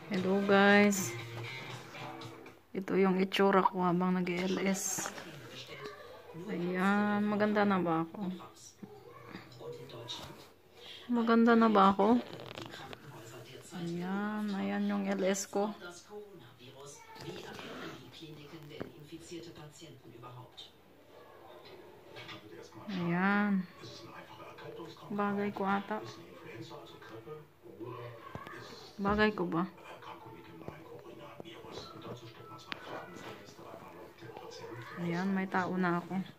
Hello guys. Ito yung itsura ko habang nag-LS. Ayan, maganda na ba ako? Maganda na ba ako? Ayan, ayan yung LS ko. Ayan. Bagay ko ata. Bagay ko ba? Ayan, may tao na ako.